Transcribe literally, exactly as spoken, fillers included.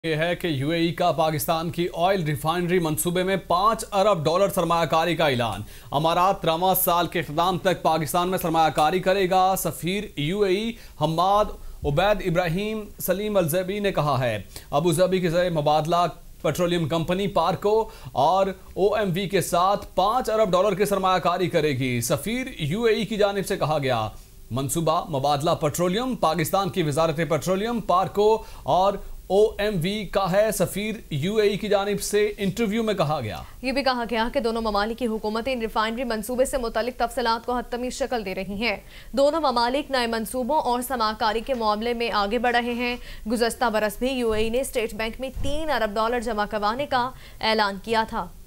ये है कि यूएई का पाकिस्तान की ऑयल रिफाइनरी मंसूबे में पाँच अरब डॉलर सरमायाकारी का ऐलान। अमारात रवां साल के इख्तिताम तक पाकिस्तान में सरमायाकारी करेगा। सफीर UAE Hammad Obaid Ibrahim Salim Aljabi ने कहा है। अबू धाबी के ज़रिए मुबादला पेट्रोलियम कंपनी पार्को और ओएमवी के साथ पाँच अरब डॉलर की सरमायाकारी करेगी। सफीर यूएई की जानिब से कहा गया मंसूबा मुबादला पेट्रोलियम पाकिस्तान की वजारत पेट्रोलियम पार्को और ओएमवी का है। सफीर यूएई की जानिब से इंटरव्यू में कहा गया ये भी कहा गया कि दोनों ममालिक की हुकूमतें इन रिफाइनरी मंसूबे से मुतालिक तफसीलात को हतमी शक्ल दे रही हैं। दोनों ममालिक नए मंसूबों और समाकारी के मामले में आगे बढ़ रहे हैं। गुज़श्ता बरस भी यूएई ने स्टेट बैंक में तीन अरब डॉलर जमा करवाने का ऐलान किया था।